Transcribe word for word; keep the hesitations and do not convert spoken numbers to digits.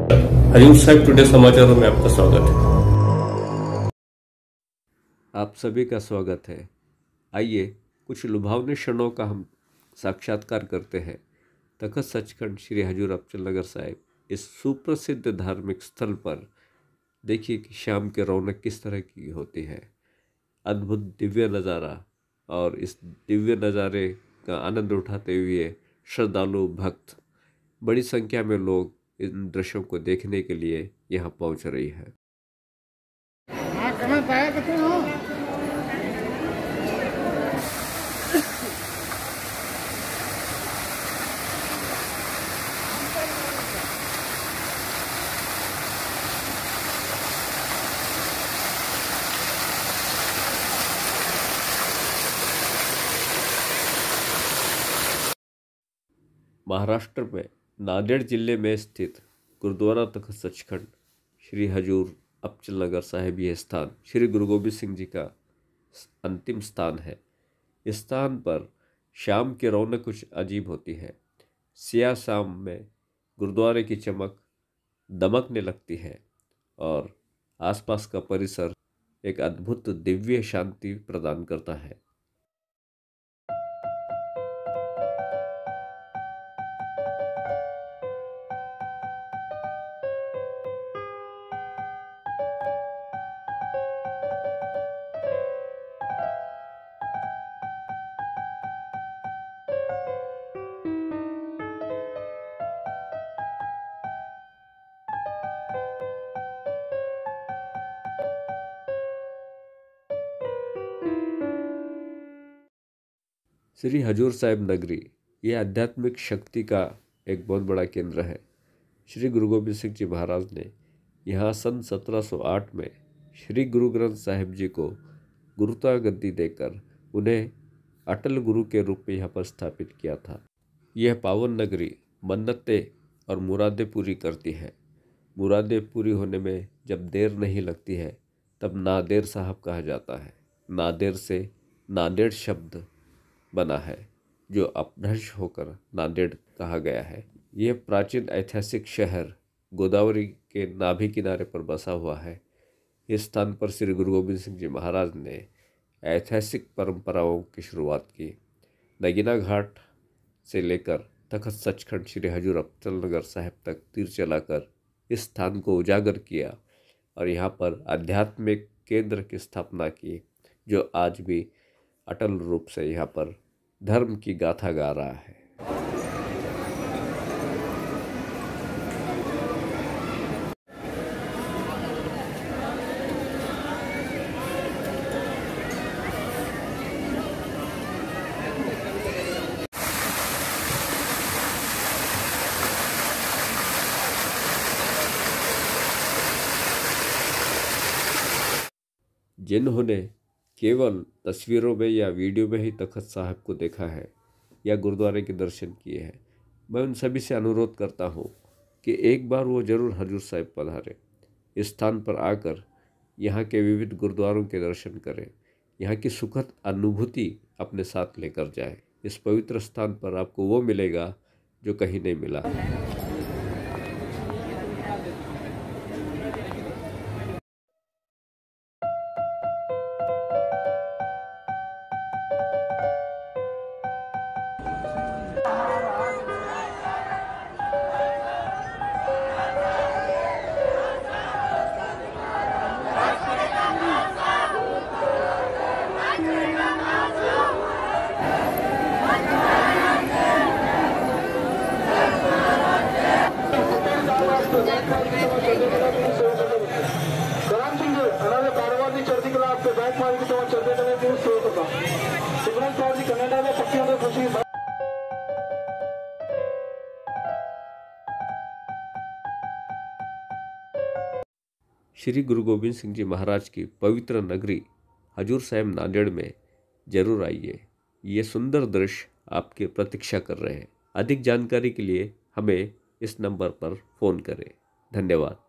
हरिओम साहब, टुडे समाचारों में आपका स्वागत है। आप सभी का स्वागत है। आइए कुछ लुभावने क्षणों का हम साक्षात्कार करते हैं तखत सचखंड श्री हजूर अबचल नगर साहिब, इस सुप्रसिद्ध धार्मिक स्थल पर। देखिए कि शाम की रौनक किस तरह की होती है। अद्भुत दिव्य नज़ारा, और इस दिव्य नज़ारे का आनंद उठाते हुए श्रद्धालु भक्त, बड़ी संख्या में लोग इन दृश्यों को देखने के लिए यहाँ पहुँच रही है। महाराष्ट्र में नांदेड़ जिले में स्थित गुरुद्वारा तखत सचखंड श्री हजूर अबचल नगर साहिब, यह स्थान श्री गुरु गोबिंद सिंह जी का अंतिम स्थान है। इस स्थान पर शाम की रौनक कुछ अजीब होती है। सिया शाम में गुरुद्वारे की चमक दमकने लगती है और आसपास का परिसर एक अद्भुत दिव्य शांति प्रदान करता है। श्री हजूर साहिब नगरी ये आध्यात्मिक शक्ति का एक बहुत बड़ा केंद्र है। श्री गुरु गोबिंद सिंह जी महाराज ने यहाँ सन सत्रह सौ आठ में श्री गुरु ग्रंथ साहिब जी को गुरुता गद्दी देकर उन्हें अटल गुरु के रूप में यहाँ पर स्थापित किया था। यह पावन नगरी मन्नतें और मुरादें पूरी करती है। मुरादें पूरी होने में जब देर नहीं लगती है तब नादेर साहब कहा जाता है। नादेर से नांदेड़ शब्द बना है, जो अपभ्रंश होकर नांदेड़ कहा गया है। यह प्राचीन ऐतिहासिक शहर गोदावरी के नाभि किनारे पर बसा हुआ है। इस स्थान पर श्री गुरु गोबिंद सिंह जी महाराज ने ऐतिहासिक परंपराओं की शुरुआत की। नगीना घाट से लेकर तखत सचखंड श्री हजूर अबचल नगर साहिब तक तीर चलाकर इस स्थान को उजागर किया और यहाँ पर आध्यात्मिक केंद्र की स्थापना की, जो आज भी अटल रूप से यहाँ पर धर्म की गाथा गा रहा है। जिन्होंने केवल तस्वीरों में या वीडियो में ही तखत साहब को देखा है या गुरुद्वारे के दर्शन किए हैं, मैं उन सभी से अनुरोध करता हूँ कि एक बार वो ज़रूर हजूर साहिब पधारें। इस स्थान पर आकर यहाँ के विविध गुरुद्वारों के दर्शन करें, यहाँ की सुखद अनुभूति अपने साथ लेकर जाएं। इस पवित्र स्थान पर आपको वो मिलेगा जो कहीं नहीं मिला। श्री गुरु गोबिंद सिंह जी महाराज की पवित्र नगरी हजूर साहिब नांदेड़ में जरूर आइए। ये सुंदर दृश्य आपकी प्रतीक्षा कर रहे हैं। अधिक जानकारी के लिए हमें इस नंबर पर फ़ोन करें। धन्यवाद।